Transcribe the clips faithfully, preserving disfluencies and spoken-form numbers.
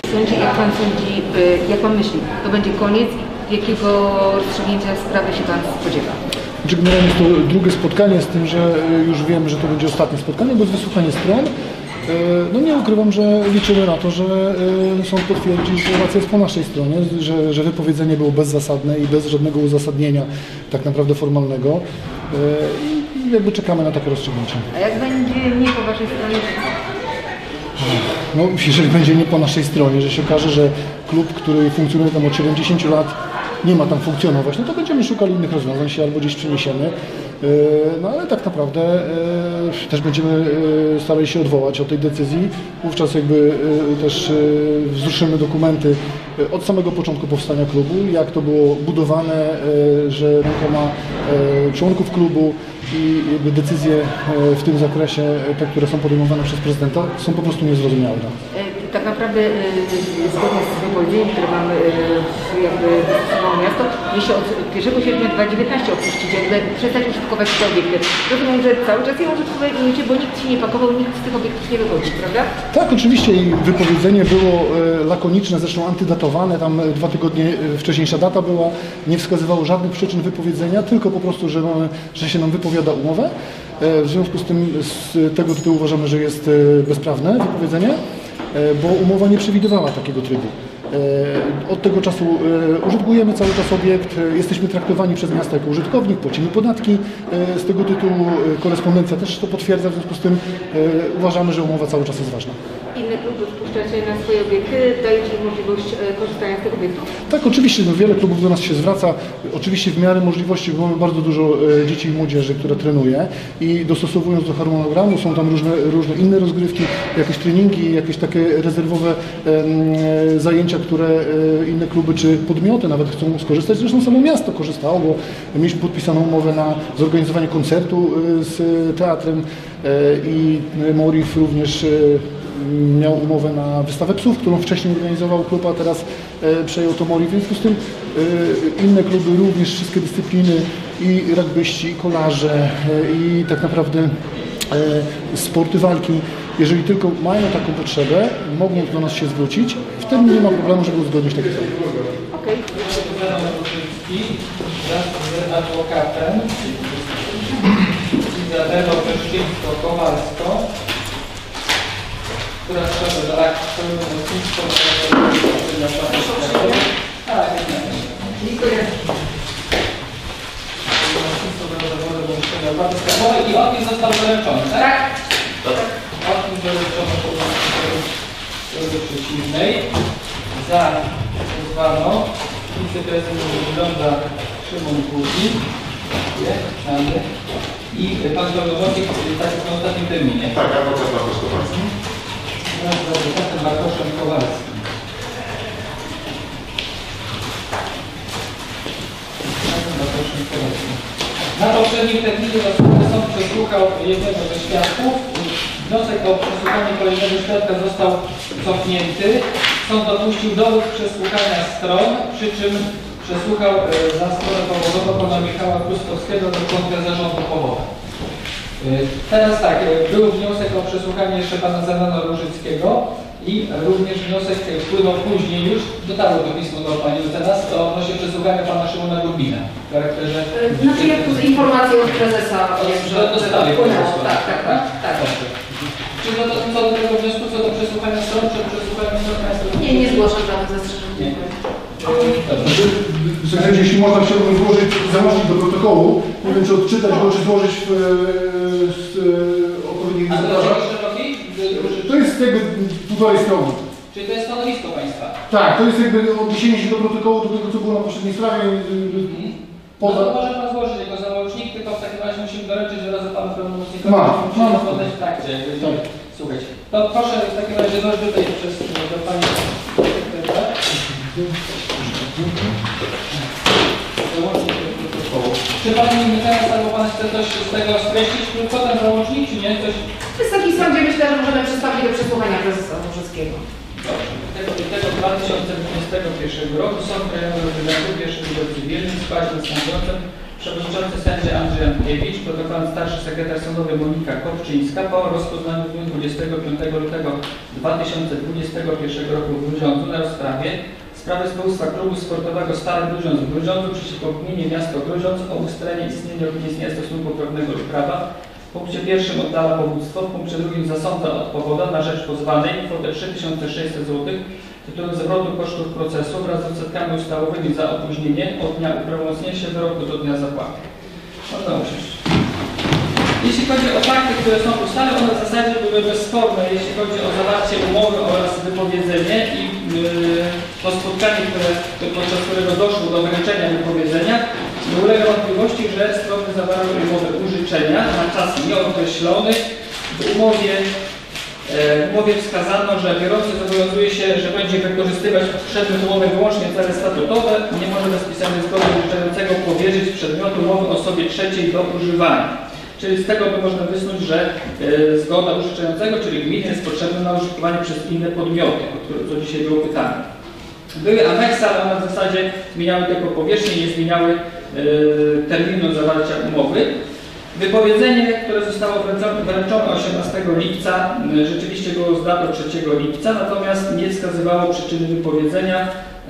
Sądzi, jak pan sądzi, jak pan myśli, to będzie koniec? Jakiego rozstrzygnięcia sprawy się pan spodziewa? Znaczy, generalnie jest to drugie spotkanie, z tym, że już wiemy, że to będzie ostatnie spotkanie, bo jest wysłuchanie stron. No nie ukrywam, że liczymy na to, że sąd potwierdzi, że racja jest po naszej stronie, że, że wypowiedzenie było bezzasadne i bez żadnego uzasadnienia tak naprawdę formalnego. I jakby czekamy na takie rozstrzygnięcie. A jak będzie nie po waszej stronie? No, jeżeli będzie nie po naszej stronie, że się okaże, że klub, który funkcjonuje tam od siedemdziesięciu lat, nie ma tam funkcjonować, no to będziemy szukali innych rozwiązań, się albo gdzieś przeniesiemy. No ale tak naprawdę też będziemy starali się odwołać od tej decyzji. Wówczas jakby też wzruszymy dokumenty od samego początku powstania klubu, jak to było budowane, że rękoma członków klubu i jakby decyzje w tym zakresie, te, które są podejmowane przez prezydenta, są po prostu niezrozumiałe. Tak naprawdę zgodnie z wypowiedzeniem, które mamy jakby zastosowało miasto, jeśli od pierwszego sierpnia dwa tysiące dziewiętnastego opuścić, jakby przestać użytkować te obiekty. Rozumiem, że cały czas je użytkujecie, bo nikt się nie pakował, nikt z tych obiektów nie wychodzi, prawda? Tak, oczywiście i wypowiedzenie było lakoniczne, zresztą antydatowane, tam dwa tygodnie wcześniejsza data była, nie wskazywało żadnych przyczyn wypowiedzenia, tylko po prostu, że, mamy, że się nam wypowiada umowę. W związku z tym z tego tytułu uważamy, że jest bezprawne wypowiedzenie, bo umowa nie przewidywała takiego trybu. Od tego czasu użytkujemy cały czas obiekt, jesteśmy traktowani przez miasto jako użytkownik, płacimy podatki z tego tytułu, korespondencja też to potwierdza, w związku z tym uważamy, że umowa cały czas jest ważna. Inne kluby wpuszczacie na swoje obiekty, dajecie im możliwość korzystania z tych obiektów? Tak, oczywiście, no, wiele klubów do nas się zwraca, oczywiście w miarę możliwości, bo mamy bardzo dużo dzieci i młodzieży, które trenuje i dostosowując do harmonogramu, są tam różne, różne inne rozgrywki, jakieś treningi, jakieś takie rezerwowe e, zajęcia, które e, inne kluby czy podmioty nawet chcą skorzystać. Zresztą samo miasto korzystało, bo mieliśmy podpisaną umowę na zorganizowanie koncertu e, z teatrem e, i Morif również e, miał umowę na wystawę psów, którą wcześniej organizował klub, a teraz e, przejął to Morif. W związku z tym e, inne kluby, również wszystkie dyscypliny, i rugbyści, i kolarze, e, i tak naprawdę e, sporty walki, jeżeli tylko mają taką potrzebę, mogą do nas się zwrócić, wtedy nie ma problemu, żeby uzgodnić takie coś. Okej. Adwokatem Izabelą Peszczyńsko-Kowalską, która trzeba do akt pełnomocnictwa tak, dziękuję. I opis został doręczony, tak? Tak. Opis doręczono do przeciwnej. Za pozwano wiceprezydent wygląda Szymon Górnik. I pan Gorgowski tak w ostatnim terminie. Tak, adwokat Bartosz Kowalski. Wraz z adwokatem Bartoszem Kowalskim. Bartoszem Kowalskim. Na poprzednim terminie sąd przesłuchał jednego ze świadków. Wniosek o przesłuchanie kolejnego świadka został cofnięty. Sąd dopuścił dowód przesłuchania stron, przy czym przesłuchał za stronę powodową pana Michała Kruskowskiego do członka zarządu powodu. Teraz tak, był wniosek o przesłuchanie jeszcze pana Zenona Różyckiego i również wniosek wpłynął później już, dotarło do pismo do pani mecenas, to odnośnie przesłuchania pana Szymona Gubina w charakterze... Znaczy jak tu z informacją od prezesa dostali po prostu. Tak, tak, tak. tak. Czyli no to co do tego wniosku, co do przesłuchania stron, przed przesłuchaniem stron państwa... Nie, nie zgłaszam żadnych zastrzeżeń. Dobrze. Jeśli można, chciałbym złożyć, założyć do protokołu, nie wiem czy odczytać go, czy złożyć w, w, w odpowiednich egzemplarzach. To jest jakby półtorej strony. Czyli to jest stanowisko państwa? Tak, to jest jakby odniesienie się do protokołu, do tego co było na poprzedniej sprawie. Hmm. Poza... No to może pan złożyć jako załącznik, tylko w takim razie musimy doręczyć wyrazy panu pełnomocnikowi. Ma, musimy poddać w trakcie. Tak. Słuchajcie. To proszę w takim razie złożyć tutaj przez do pani sekretarza. Załącznik do protokołu. Czy pan mi teraz albo pan chce coś z tego skreślić? Tylko ten załącznik, czy nie? Coś... Wysoki sądzie myślę, że możemy przedstawić do przesłuchania prezesa Różyckiego. Dobrze. Tego dwa tysiące dwudziestego pierwszego roku Sąd Krajowy Wydziału pierwszego do cywilnym z października przewodniczący sędzia Andrzej Jankiewicz, protokolant starszy sekretarz sądowy Monika Kopczyńska po rozpoznaniu w dniu dwudziestego piątego lutego dwa tysiące dwudziestego pierwszego roku w Grudziądzu na rozprawie sprawy spółstwa klubu sportowego Stary Grudziądz w Grudziądzu przeciwko gminie Miasto Grudziądz o ustalenie istnienia lub nieistnienia stosunku prawnego lub prawa. W punkcie pierwszym oddala powództwo, w punkcie drugim zasądza od powoda na rzecz pozwanej kwotę trzy tysiące sześćset złotych tytułem zwrotu kosztów procesu wraz z odsetkami ustawowymi za opóźnienie od dnia uprawomocnienia się wyroku do dnia zapłaty. Można usiąść. Jeśli chodzi o fakty, które są w ustawie, one w zasadzie były bezsporne, jeśli chodzi o zawarcie umowy oraz wypowiedzenie i yy, to spotkanie, które, podczas którego doszło do wręczenia wypowiedzenia, nie ulega wątpliwości, że strony zawarły umowę użyczenia na czas nieokreślony. W umowie, yy, w umowie wskazano, że biorący zobowiązuje się, że będzie wykorzystywać przedmiot umowy wyłącznie cele statutowe, nie może bez pisemnej zgody użyczającego powierzyć przedmiotu umowy osobie trzeciej do używania. Czyli z tego by można wysnuć, że y, zgoda użyczającego, czyli gminy, jest potrzebna na użytkowanie przez inne podmioty, o które co dzisiaj było pytane. Były aneksy, ale one w zasadzie zmieniały tylko powierzchnię, nie zmieniały y, terminu zawarcia umowy. Wypowiedzenie, które zostało wręczone osiemnastego lipca, y, rzeczywiście było z datą trzeciego lipca, natomiast nie wskazywało przyczyny wypowiedzenia.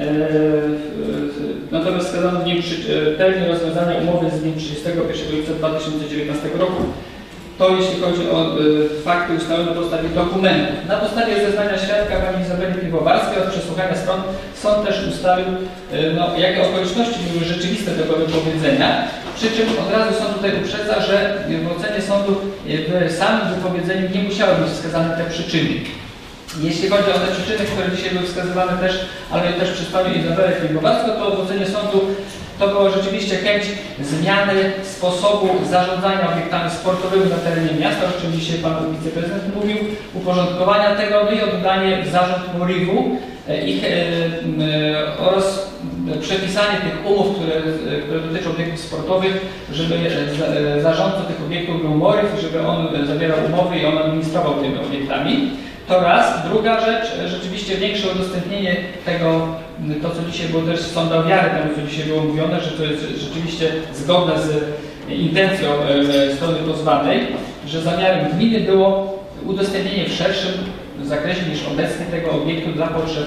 Natomiast wskazano w nim termin rozwiązania umowy z dniem trzydziestego pierwszego lipca dwa tysiące dziewiętnastego roku. To jeśli chodzi o y, fakty ustalone na podstawie dokumentów. Na podstawie zeznania świadka pani Izabeli Piwowarskiej od przesłuchania stron sąd też ustalił, y, no, jakie okoliczności były rzeczywiste tego wypowiedzenia. Przy czym od razu sąd tutaj uprzedza, że w ocenie sądu w samym wypowiedzeniu nie musiały być wskazane te przyczyny. Jeśli chodzi o te przyczyny, które dzisiaj były wskazywane też, ale też przez panią Izabelę Piwowarską, to w ocenie sądu to była rzeczywiście chęć zmiany sposobu zarządzania obiektami sportowymi na terenie miasta, o czym dzisiaj pan wiceprezydent mówił, uporządkowania tego, no i oddanie w zarząd MORiG-u ich, e, e, oraz przepisanie tych umów, które, które dotyczą obiektów sportowych, żeby e, zarządcą tych obiektów był MORiG, żeby on zawierał umowy i on administrował tymi obiektami. To raz. Druga rzecz, rzeczywiście większe udostępnienie tego, to co dzisiaj było też z sądu wiary, temu co dzisiaj było mówione, że to jest rzeczywiście zgodne z intencją strony pozwanej, że zamiarem gminy było udostępnienie w szerszym zakresie niż obecnie tego obiektu dla potrzeb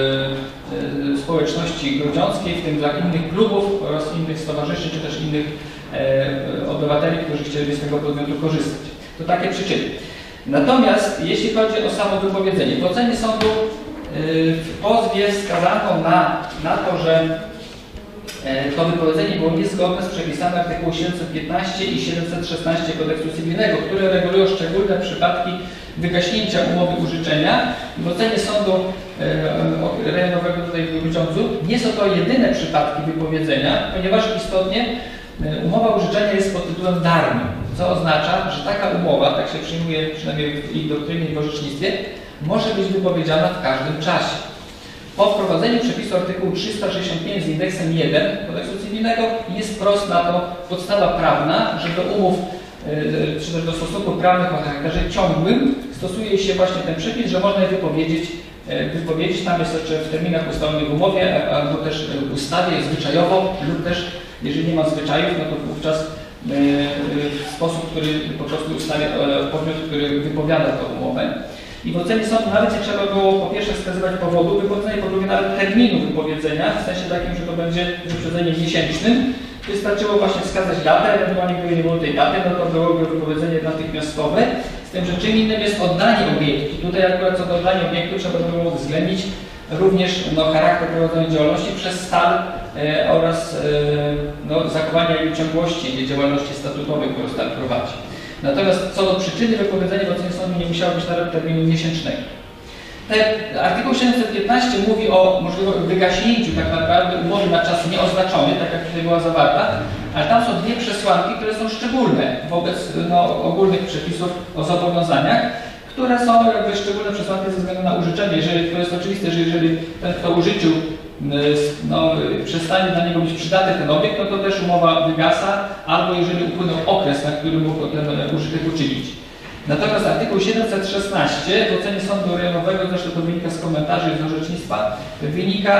e, e, społeczności grudziąckiej, w tym dla innych klubów oraz innych stowarzyszeń, czy też innych e, obywateli, którzy chcieliby z tego podmiotu korzystać. To takie przyczyny. Natomiast jeśli chodzi o samo wypowiedzenie, w ocenie sądu yy, w pozwie wskazano na, na to, że yy, to wypowiedzenie było niezgodne z przepisami artykułu siedemset piętnaście i siedemset szesnaście Kodeksu Cywilnego, które regulują szczególne przypadki wygaśnięcia umowy użyczenia. W ocenie sądu yy, rejonowego tutaj w Grudziądzu nie są to jedyne przypadki wypowiedzenia, ponieważ istotnie umowa użyczenia jest pod tytułem darmym, co oznacza, że taka umowa, tak się przyjmuje przynajmniej w ich doktrynie i w orzecznictwie, może być wypowiedziana w każdym czasie. Po wprowadzeniu przepisu artykułu trzysta sześćdziesiąt pięć z indeksem jeden Kodeksu Cywilnego jest wprost na to podstawa prawna, że do umów czy też do stosunków prawnych o charakterze ciągłym stosuje się właśnie ten przepis, że można je wypowiedzieć, wypowiedzieć tam jest jeszcze w terminach ustalonych w umowie albo też w ustawie zwyczajowo lub też jeżeli nie ma zwyczajów, no to wówczas w sposób, który po prostu ustawia podmiot, który wypowiada tę umowę. I w ocenie sądu nawet nie trzeba było po pierwsze wskazywać powodu wypowiedzenia, po drugie nawet terminu wypowiedzenia, w sensie takim, że to będzie z wyprzedzeniem miesięcznym. Wystarczyło właśnie wskazać datę, ewentualnie gdyby nie było tej daty, no to byłoby wypowiedzenie natychmiastowe. Z tym, że czym innym jest oddanie obiektu. Tutaj akurat co do oddania obiektu trzeba by było uwzględnić również no, charakter prowadzonej działalności przez stal e, oraz e, no, zachowania jej ciągłości działalności statutowej, którą stal prowadzi. Natomiast co do przyczyny wypowiedzenia w ocenie sądu nie musiało być nawet terminu miesięcznego. Te, artykuł siedemset piętnaście mówi o możliwym wygaśnięciu tak naprawdę umowy na czas nieoznaczony, tak jak tutaj była zawarta, ale tam są dwie przesłanki, które są szczególne wobec no, ogólnych przepisów o zobowiązaniach, które są jakby szczególne przesłanki ze względu na użyczenie. Jeżeli, to jest oczywiste, że jeżeli ten, kto użyczył, no, przestanie dla niego być przydatny ten obiekt, no to też umowa wygasa, albo jeżeli upłynął okres, na który mógł ten użytek uczynić. Natomiast artykuł siedemset szesnaście w ocenie sądu rejonowego, zresztą to wynika z komentarzy i z orzecznictwa, wynika,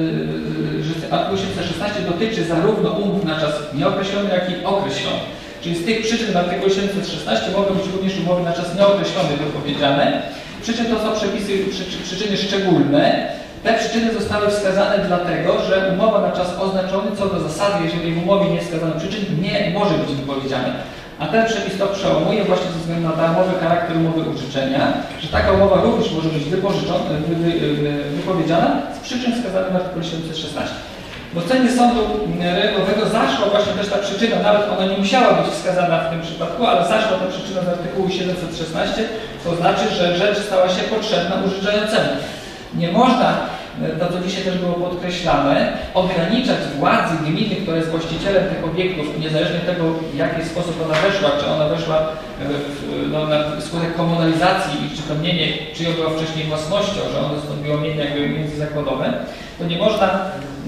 yy, że artykuł siedemset szesnaście dotyczy zarówno umów na czas nieokreślony, jak i określony. Czyli z tych przyczyn w artykule siedemset szesnaście mogą być również umowy na czas nieokreślony wypowiedziane. Przy czym to są przepisy, przy, przyczyny szczególne. Te przyczyny zostały wskazane dlatego, że umowa na czas oznaczony co do zasady, jeżeli w umowie nie wskazano przyczyn, nie może być wypowiedziana. A ten przepis to przełamuje właśnie ze względu na darmowy charakter umowy użyczenia, że taka umowa również może być wypożyczona, wy, wy, wypowiedziana z przyczyn wskazanych w artykule siedemset szesnaście. W ocenie sądu rejonowego zaszła właśnie też ta przyczyna, nawet ona nie musiała być wskazana w tym przypadku, ale zaszła ta przyczyna z artykułu siedemset szesnaście, to znaczy, że rzecz stała się potrzebna użyczającemu. Nie można, to co dzisiaj też było podkreślane, ograniczać władzy gminy, która jest właścicielem tych obiektów, niezależnie od tego, w jaki sposób ona weszła, czy ona weszła w, no, na skutek komunalizacji i czy to mienie, czyją była wcześniej własnością, że ono stanowiło mienie jakby międzyzakładowe, to nie można e,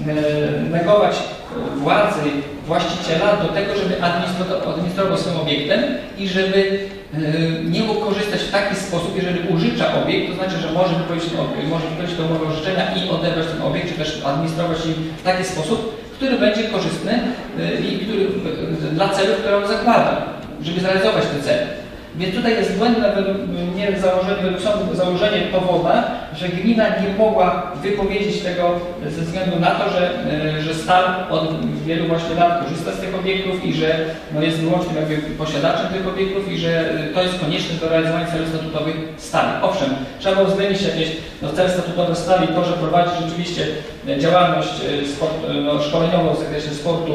negować władzy właściciela do tego, żeby administrował swoim obiektem i żeby nie mógł korzystać w taki sposób, jeżeli użycza obiekt, to znaczy, że może wypowiedzieć, może wypowiedzieć tę umowę użyczenia i odebrać ten obiekt, czy też administrować im w taki sposób, który będzie korzystny i który, dla celów, które on zakłada, żeby zrealizować te cele. Więc tutaj jest błędne według mnie założenie, według sądu założenie powoda, że gmina nie mogła wypowiedzieć tego ze względu na to, że, że stal od wielu właśnie lat korzysta z tych obiektów i że no, jest wyłącznym jakby posiadaczem tych obiektów i że to jest konieczne do realizowania celów statutowych stali. Owszem, trzeba uwzględnić jakieś no, cele statutowe stali, to, że prowadzi rzeczywiście działalność sport, no, szkoleniową w zakresie sportu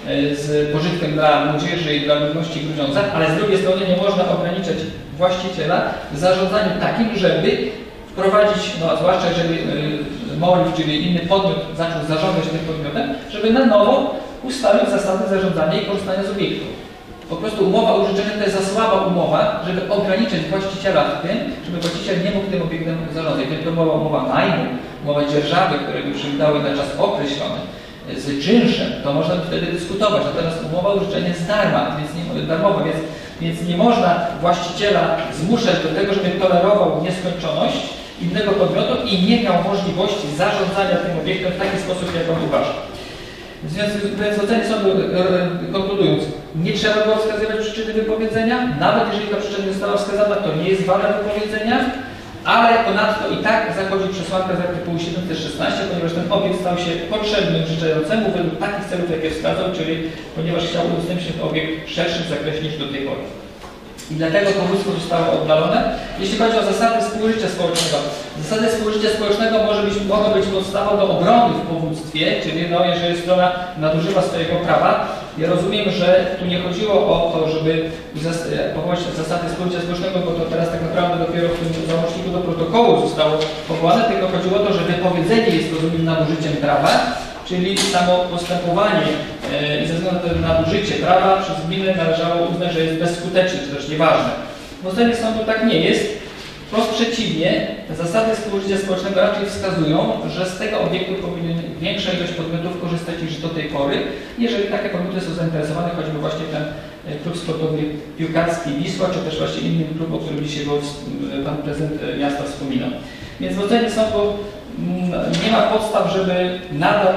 z pożytkiem dla młodzieży i dla ludności Grudziądza, ale z drugiej strony nie można ograniczać właściciela w zarządzaniu takim, żeby wprowadzić, no a zwłaszcza jeżeli y, MOLW, czyli inny podmiot zaczął zarządzać tym podmiotem, żeby na nowo ustalił zasady zarządzania i korzystania z obiektu. Po prostu umowa użyczenia to jest za słaba umowa, żeby ograniczać właściciela w tym, żeby właściciel nie mógł tym obiektem zarządzać. Gdyby to była umowa najmu, umowa dzierżawy, które by przywidały na czas określony, z czynszem, to można by wtedy dyskutować. Natomiast umowa użyczenia jest darma, więc nie, darmowa, więc, więc nie można właściciela zmuszać do tego, żeby tolerował nieskończoność innego podmiotu i nie miał możliwości zarządzania tym obiektem w taki sposób, jak on uważa. W związku z ocenie sądu, konkludując, nie trzeba było wskazywać przyczyny wypowiedzenia, nawet jeżeli ta przyczyna została wskazana, to nie jest wada wypowiedzenia, ale ponadto i tak zachodzi przesłanka z artykułu siedemset szesnaście, ponieważ ten obiekt stał się potrzebny użyczającemu według takich celów, jakie wskazał, czyli ponieważ chciał udostępnić ten obiekt w szerszym zakresie niż do tej pory. I dlatego powództwo zostało oddalone. Jeśli chodzi o zasady współżycia społecznego, zasady współżycia społecznego może być, mogą być podstawą do obrony w powództwie, czyli no, jeżeli strona nadużywa swojego prawa. Ja rozumiem, że tu nie chodziło o to, żeby powołać zasady współżycia społecznego, bo to teraz tak naprawdę dopiero w tym załączniku do protokołu zostało powołane, tylko chodziło o to, że wypowiedzenie jest rozumiem nadużyciem prawa, czyli samo postępowanie e, i ze względu na to nadużycie prawa przez gminę należało uznać, że jest bezskuteczne, czy też nieważne. W ocenie sądu tak nie jest. Wprost przeciwnie, zasady współżycia społecznego raczej wskazują, że z tego obiektu powinien większa ilość podmiotów korzystać niż do tej pory, jeżeli takie podmioty są zainteresowane, choćby właśnie ten klub sportowy piłkarski Wisła, czy też właśnie inny klub, o którym dzisiaj pan prezydent miasta wspominał. Więc w ocenie sądu nie ma podstaw, żeby nadal,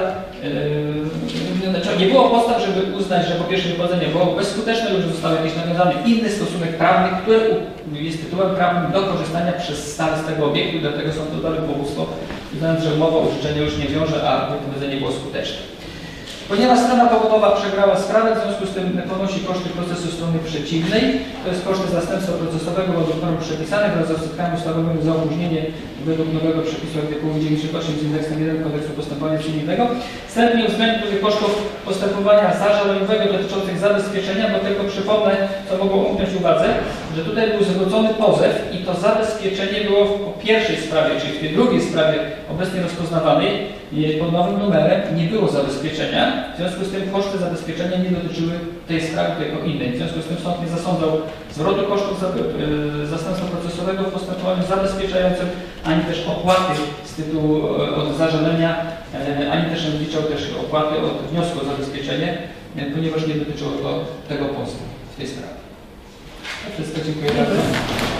yy, nie było podstaw, żeby uznać, że po pierwsze wypowiedzenie było bezskuteczne lub że został jakiś nawiązany inny stosunek prawny, który jest tytułem prawnym do korzystania przez stal z tego obiektu, dlatego są to dalej powództwo, uznając, że umowa o użyczenie już nie wiąże, a wypowiedzenie było skuteczne. Ponieważ strona powodowa przegrała sprawę, w związku z tym ponosi koszty procesu strony przeciwnej, to jest koszty zastępstwa procesowego według norm przepisanych wraz z odsetkami ustawowymi za opóźnienie według nowego przepisu artykułu dziewięćdziesiąt osiem z indeksem jeden Kodeksu Postępowania Cywilnego. Wstępnie uwzględnił tych kosztów postępowania zażaleniowego dotyczących zabezpieczenia, bo tylko przypomnę, co mogło umknąć uwadze, że tutaj był zwrócony pozew i to zabezpieczenie było w pierwszej sprawie, czyli w tej drugiej sprawie obecnie rozpoznawanej pod nowym numerem nie było zabezpieczenia. W związku z tym koszty zabezpieczenia nie dotyczyły tej sprawy, tylko innej. W związku z tym sąd nie zasądzał zwrotu kosztów zastępstwa procesowego w postępowaniu zabezpieczającym, ani też opłaty z tytułu od zażalenia, ani też nie liczył też opłaty od wniosku o zabezpieczenie, ponieważ nie dotyczyło to tego pozwu w tej sprawie. To wszystko, dziękuję bardzo.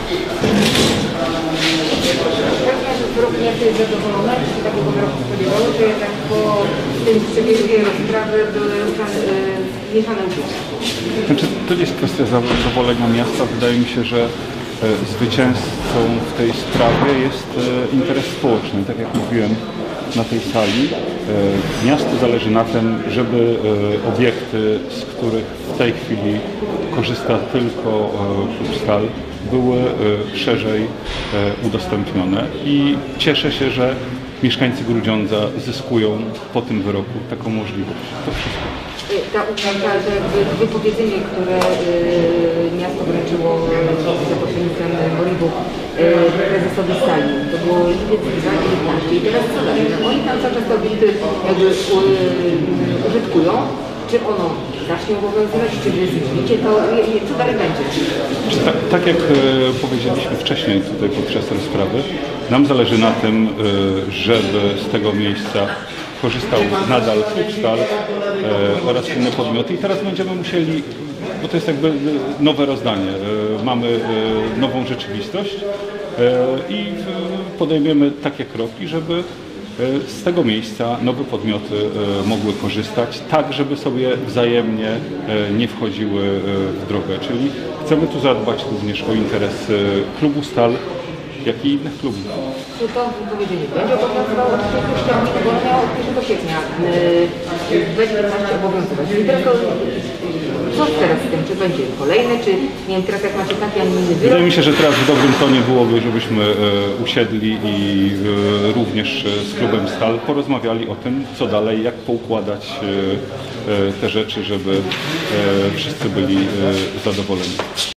Wyrok miasta jest zadowolony, czy się takiego wyroku spodziewało, czy jednak po tym przebiegu rozprawy były yy, mieszane uczucia? Znaczy, to nie jest kwestia zadowolenia miasta. Wydaje mi się, że e, zwycięzcą w tej sprawie jest e, interes społeczny. Tak jak mówiłem na tej sali, e, miastu zależy na tym, żeby e, obiekty, z których w tej chwili korzysta tylko e, klub Stal, były e, szerzej e, udostępnione i cieszę się, że mieszkańcy Grudziądza zyskują po tym wyroku taką możliwość. To wszystko. Ta uwaga, że jakby wypowiedzenie, które y, miasto wręczyło y, za pośrednictwem Moribu y, prezesowi Stali, to było lipiec dwa tysiące dziewiętnasty i teraz co dalej? No, oni tam cały czas te obiekty jakby y, użytkują. Czy ono zacznie obowiązywać, czy wy zmienicie to, y, co dalej będzie? Tak, tak jak e, powiedzieliśmy wcześniej tutaj podczas rozprawy, nam zależy na tym, e, żeby z tego miejsca korzystał nadal klub Stal e, oraz inne podmioty i teraz będziemy musieli, bo to jest jakby nowe rozdanie, e, mamy e, nową rzeczywistość e, i e, podejmiemy takie kroki, żeby e, z tego miejsca nowe podmioty e, mogły korzystać, tak żeby sobie wzajemnie e, nie wchodziły e, w drogę, czyli chcemy tu zadbać również o interes e, klubu Stal, jak i innych klubów. Czy to wypowiedzenie będzie obowiązywało od pierwszego sierpnia, bo ono miało od pierwszego sierpnia dwa tysiące dziewiętnaście obowiązywać. I teraz to, co teraz z tym? Czy będzie kolejny, czy nie wiem, teraz jak macie taki, a nie inny wyrok? Wydaje mi się, że teraz w dobrym tonie byłoby, żebyśmy e, usiedli i e, również z klubem Stal porozmawiali o tym, co dalej, jak poukładać e, e, te rzeczy, żeby e, wszyscy byli e, zadowoleni.